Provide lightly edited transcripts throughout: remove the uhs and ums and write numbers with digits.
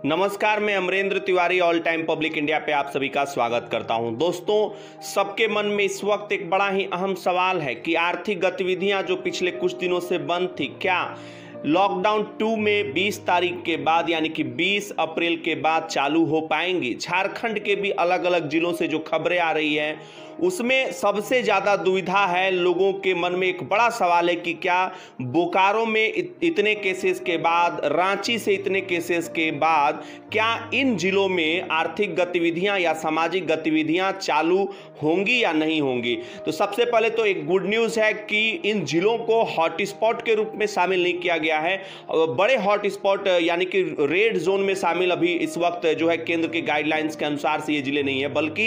नमस्कार, मैं Amarendra Tiwari all time public India पे आप सभी का स्वागत करता हूं। दोस्तों, सबके मन में इस वक्त एक बड़ा ही अहम सवाल है कि आर्थिक गतिविधियां जो पिछले कुछ दिनों से बंद थी, क्या लॉकडाउन 2 में 20 तारीख के बाद यानी कि 20 अप्रैल के बाद चालू हो पाएंगी। झारखंड के भी अलग अलग जिलों से जो खबरें आ रही हैं उसमें सबसे ज़्यादा दुविधा है। लोगों के मन में एक बड़ा सवाल है कि क्या बोकारो में इतने केसेस के बाद, रांची से इतने केसेस के बाद, क्या इन जिलों में आर्थिक गतिविधियां या सामाजिक गतिविधियां चालू होंगी या नहीं होंगी। तो सबसे पहले तो एक गुड न्यूज़ है कि इन जिलों को हॉटस्पॉट के रूप में शामिल नहीं किया गया है। बड़े हॉटस्पॉट यानी कि रेड जोन में शामिल अभी इस वक्त जो है केंद्र की गाइडलाइंस के अनुसार से ये जिले नहीं है, बल्कि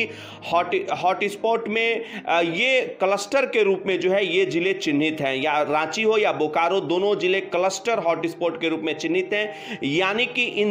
हॉटस्पॉट में ये क्लस्टर के रूप में जो है ये जिले चिन्हित हैं। या रांची हो या बोकारो, दोनों जिले क्लस्टर हॉटस्पॉट के रूप में चिन्हित हैं। यानी कि इन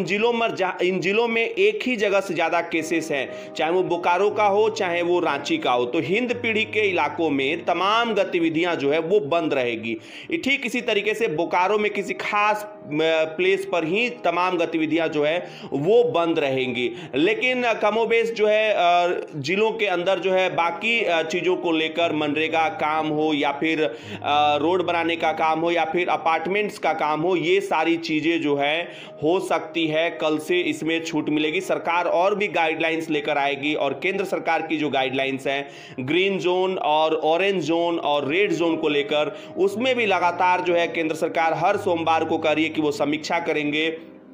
जिलों में एक ही जगह से ज्यादा केसेस हैं, चाहे वो बोकारो का हो चाहे वो रांची का हो। तो हिंद पीढ़ी के इलाकों में तमाम गतिविधियां जो है वो बंद रहेगी। ठीक इसी तरीके से बोकारो में किसी खास प्लेस पर ही तमाम गतिविधियां जो है वो बंद रहेंगी। लेकिन कमोबेश जो है जिलों के अंदर जो है बाकी चीजों को लेकर, मनरेगा काम हो या फिर रोड बनाने का काम हो या फिर अपार्टमेंट्स का काम हो, ये सारी चीजें जो है हो सकती है कल से इसमें छूट मिलेगी। सरकार और भी गाइडलाइंस लेकर आएगी और केंद्र सरकार की जो गाइडलाइंस हैं ग्रीन जोन और ऑरेंज जोन और रेड जोन को लेकर, उसमें भी लगातार जो है केंद्र सरकार हर सोमवार को कह रही है कि वो समीक्षा करेंगे।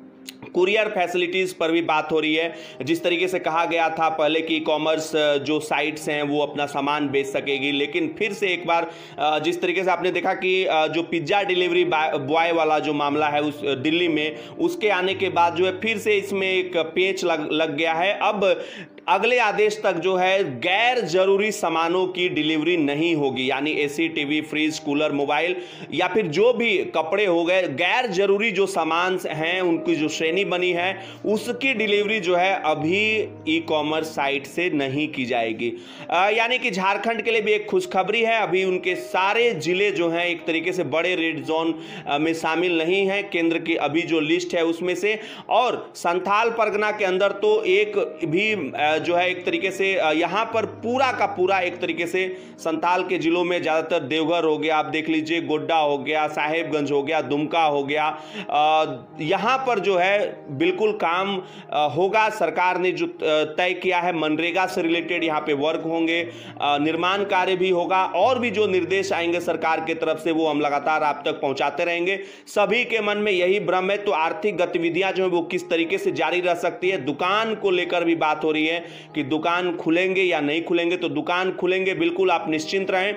कुरियर फैसिलिटीज पर भी बात हो रही है। जिस तरीके से कहा गया था पहले कि ई कॉमर्स जो साइट्स हैं वो अपना सामान बेच सकेगी, लेकिन फिर से एक बार जिस तरीके से आपने देखा कि जो पिज्जा डिलीवरी बॉय वाला जो मामला है उस दिल्ली में, उसके आने के बाद जो है फिर से इसमें एक पेंच लग गया है। अब अगले आदेश तक जो है गैर जरूरी सामानों की डिलीवरी नहीं होगी, यानी AC, TV, fridge, cooler, mobile या फिर जो भी कपड़े हो गए, गैर जरूरी जो सामान हैं उनकी जो श्रेणी बनी है उसकी डिलीवरी जो है अभी ई कॉमर्स साइट से नहीं की जाएगी। यानी कि झारखंड के लिए भी एक खुशखबरी है। अभी उनके सारे जिले जो हैं एक तरीके से बड़े रेड जोन में शामिल नहीं हैं केंद्र की अभी जो लिस्ट है उसमें से। और संथाल परगना के अंदर तो एक भी जो है एक तरीके से यहां पर पूरा का पूरा एक तरीके से संथाल के जिलों में ज्यादातर देवघर हो गया, आप देख लीजिए, गोड्डा हो गया, साहेबगंज हो गया, दुमका हो गया, यहां पर जो है बिल्कुल काम होगा। सरकार ने जो तय किया है मनरेगा से रिलेटेड यहां पे वर्क होंगे, निर्माण कार्य भी होगा और भी जो निर्देश आएंगे सरकार की तरफ से वो हम लगातार आप तक पहुंचाते रहेंगे। सभी के मन में यही भ्रम है। तो आर्थिक गतिविधियां जो है वो किस तरीके से जारी रह सकती है, दुकान को लेकर भी बात हो रही है कि दुकान खुलेंगे या नहीं खुलेंगे। तो दुकान खुलेंगे, बिल्कुल आप निश्चिंत रहें।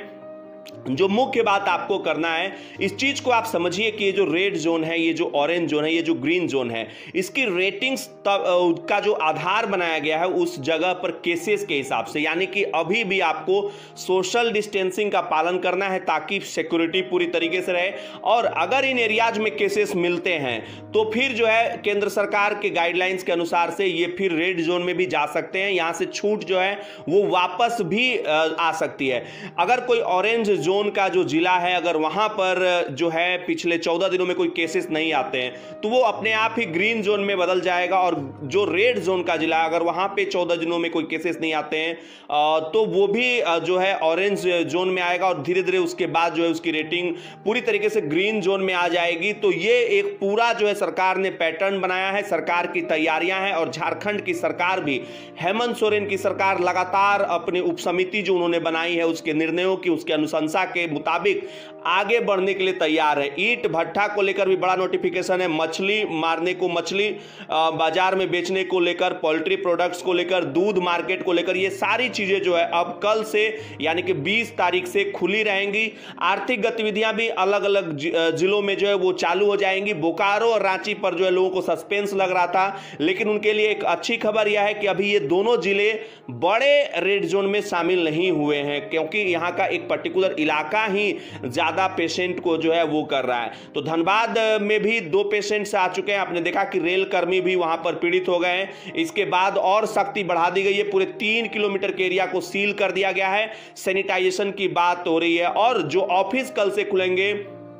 जो मुख्य बात आपको करना है, इस चीज को आप समझिए कि ये जो रेड जोन है, ये जो ऑरेंज जोन है, ये जो ग्रीन जोन है, इसकी रेटिंग्स का जो आधार बनाया गया है उस जगह पर केसेस के हिसाब से। यानी कि अभी भी आपको सोशल डिस्टेंसिंग का पालन करना है ताकि सिक्योरिटी पूरी तरीके से रहे। और अगर इन एरियाज में केसेस मिलते हैं तो फिर जो है केंद्र सरकार के गाइडलाइंस के अनुसार से ये फिर रेड जोन में भी जा सकते हैं। यहां से छूट जो है वो वापस भी आ सकती है। अगर कोई ऑरेंज जोन का जो जिला है, अगर वहां पर जो है पिछले 14 दिनों में कोई केसेस नहीं आते हैं तो वो अपने आप ही ग्रीन जोन में बदल जाएगा। और जो रेड जोन का जिला है, अगर वहां पे 14 दिनों में कोई केसेस नहीं आते हैं तो वो भी जो है ऑरेंज जोन में आएगा और धीरे धीरे उसके बाद जो है उसकी रेटिंग पूरी तरीके से ग्रीन जोन में आ जाएगी। तो ये एक पूरा जो है सरकार ने पैटर्न बनाया है, सरकार की तैयारियां हैं। और झारखंड की सरकार भी, हेमंत सोरेन की सरकार लगातार अपनी उपसमिति जो उन्होंने बनाई है उसके निर्णयों की, उसके अनुशंसा के मुताबिक आगे बढ़ने के लिए तैयार है। ईंट भट्ठा को लेकर भी बड़ा नोटिफिकेशन है, मछली मारने को, मछली बाजार में बेचने को लेकर, पोल्ट्री प्रोडक्ट्स को लेकर, दूध मार्केट को लेकर, ये सारी चीजें जो है अब कल से यानी कि 20 तारीख से खुली रहेंगी। आर्थिक गतिविधियां भी अलग अलग जिलों में जो है वो चालू हो जाएंगी। बोकारो और रांची पर जो है लोगों को सस्पेंस लग रहा था, लेकिन उनके लिए एक अच्छी खबर यह है कि अभी ये दोनों जिले बड़े रेड जोन में शामिल नहीं हुए हैं, क्योंकि यहां का एक पर्टिकुलर इलाका ही ज्यादा पेशेंट को जो है वो कर रहा है। तो धनबाद में भी 2 पेशेंट्स आ चुके हैं। आपने देखा कि रेल कर्मी भी वहां पर पीड़ित हो गए हैं। इसके बाद और सख्ती बढ़ा दी गई है, पूरे 3 किलोमीटर के एरिया को सील कर दिया गया है। सैनिटाइजेशन की बात हो रही है। और जो ऑफिस कल से खुलेंगे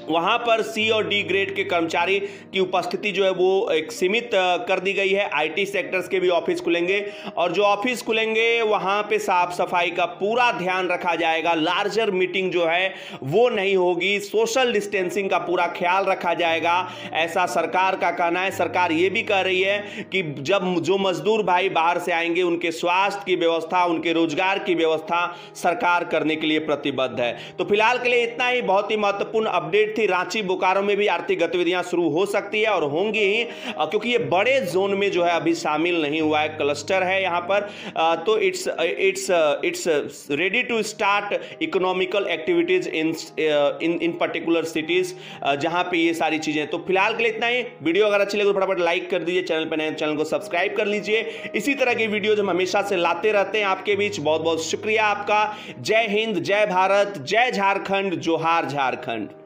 वहां पर सी और डी ग्रेड के कर्मचारी की उपस्थिति जो है वो एक सीमित कर दी गई है। आईटी सेक्टर्स के भी ऑफिस खुलेंगे और जो ऑफिस खुलेंगे वहां पे साफ सफाई का पूरा ध्यान रखा जाएगा। लार्जर मीटिंग जो है वो नहीं होगी, सोशल डिस्टेंसिंग का पूरा ख्याल रखा जाएगा, ऐसा सरकार का कहना है। सरकार ये भी कह रही है कि जब जो मजदूर भाई बाहर से आएंगे उनके स्वास्थ्य की व्यवस्था, उनके रोजगार की व्यवस्था सरकार करने के लिए प्रतिबद्ध है। तो फिलहाल के लिए इतना ही। बहुत ही महत्वपूर्ण अपडेट थी। रांची बोकारो में भी आर्थिक गतिविधियां शुरू हो सकती है और होंगी ही, क्योंकि ये बड़े जोन में जो है अभी शामिल नहीं हुआ है, क्लस्टर है यहां पर। तो it's ready to start economical activities in particular cities जहां पे ये सारी चीजें। तो फिलहाल के लिए इतना ही। वीडियो अगर अच्छी लगे तो फटाफट लाइक कर दीजिए, चैनल पर नए चैनल को सब्सक्राइब कर लीजिए। इसी तरह की वीडियोज हम हमेशा से लाते रहते हैं आपके बीच। बहुत बहुत शुक्रिया आपका। जय हिंद, जय भारत, जय झारखंड, जोहार झारखंड।